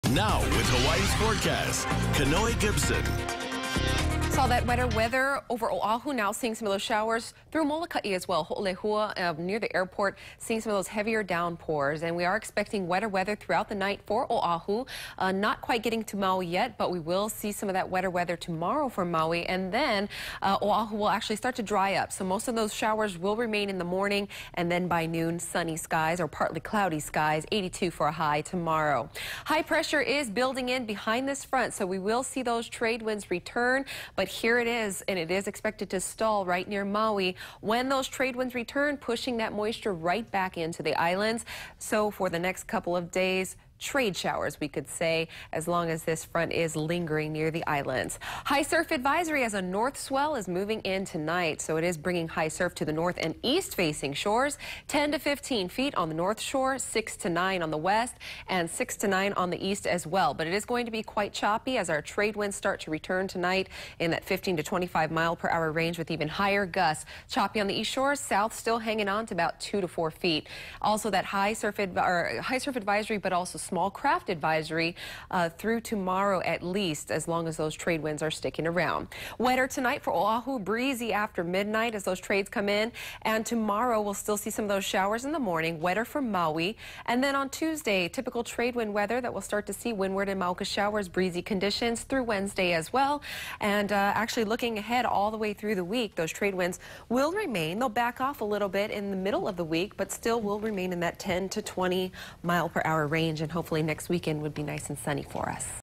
Now with Hawaii's forecast, Kanoe Gibson. Saw that wetter weather over Oahu, now seeing some of those showers through Molokai as well. Ho'olehua near the airport, seeing some of those heavier downpours. And we are expecting wetter weather throughout the night for Oahu. Not quite getting to Maui yet, but we will see some of that wetter weather tomorrow for Maui. And then Oahu will actually start to dry up. So most of those showers will remain in the morning. And then by noon, sunny skies or partly cloudy skies, 82 for a high tomorrow. High pressure is building in behind this front, so we will see those trade winds return. But here it is, and it is expected to stall right near Maui when those trade winds return, pushing that moisture right back into the islands. So for the next couple of days, trade showers, we could say, as long as this front is lingering near the islands. High surf advisory as a north swell is moving in tonight, so it is bringing high surf to the north and east facing shores. 10 to 15 feet on the north shore, 6 to 9 on the west, and 6 to 9 on the east as well. But it is going to be quite choppy as our trade winds start to return tonight in that 15 to 25 mile per hour range with even higher gusts. Choppy on the east shore, south still hanging on to about 2 to 4 feet. Also that high surf advisory, but also small craft advisory through tomorrow at least, as long as those trade winds are sticking around. Wetter tonight for Oahu, breezy after midnight as those trades come in, and tomorrow we'll still see some of those showers in the morning. Wetter for Maui, and then on Tuesday, typical trade wind weather that we'll start to see windward and Mauka showers, breezy conditions through Wednesday as well. And actually looking ahead all the way through the week, those trade winds will remain. They'll back off a little bit in the middle of the week, but still will remain in that 10 to 20 mile per hour range, and hopefully next weekend would be nice and sunny for us.